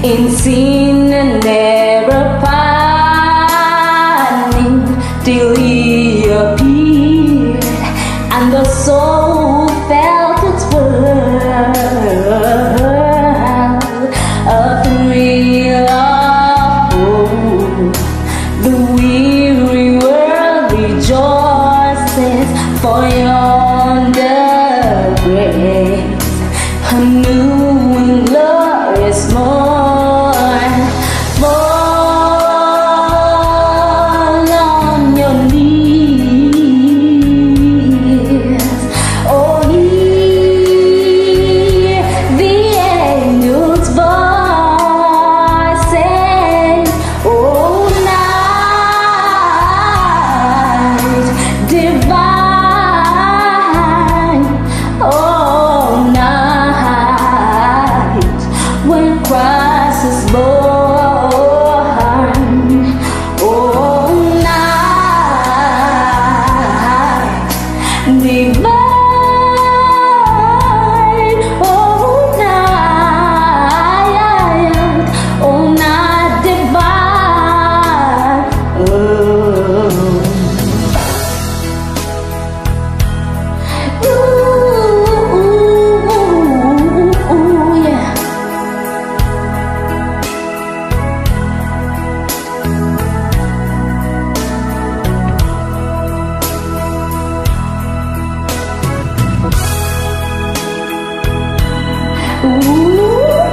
in sin and never pining till he appeared, and the soul felt its world, a thrill of hope. The weary world rejoices, for yonder breaks a new and glorious morn. Fall on your knees, oh, hear the angel's voice saying, oh, night divine, oh, night when Christ is born, oh, night divine, oh, night divine, oh. Ooh, yeah. Ooh.